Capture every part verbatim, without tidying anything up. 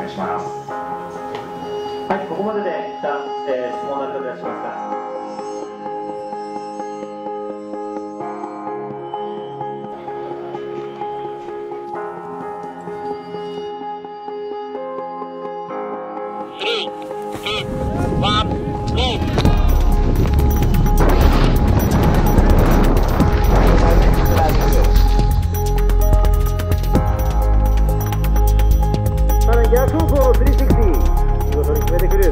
します。はい、ここまでで一旦、えー、質問などいたしますか。 スリー、ツー、ワン、ゴー。 逆方向のスリーシックスティー、見事に決めてくる。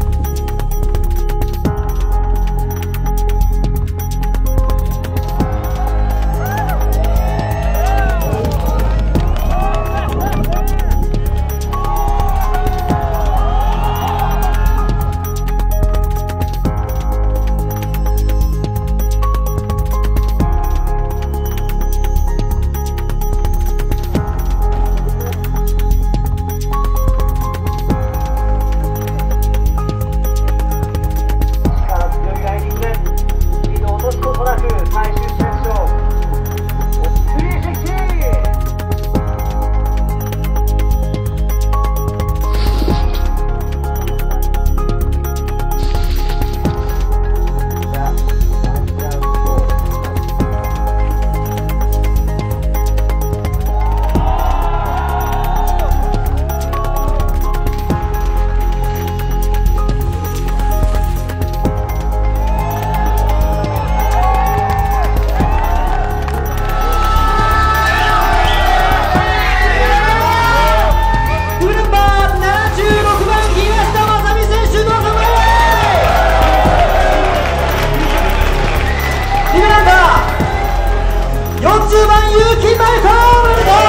よんじゅうばん勇気マイトおめでとう。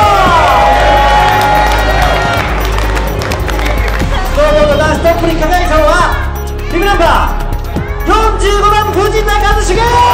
スノーボード男子トップに輝いたのはビブナンバーよんじゅうごばん藤田一茂。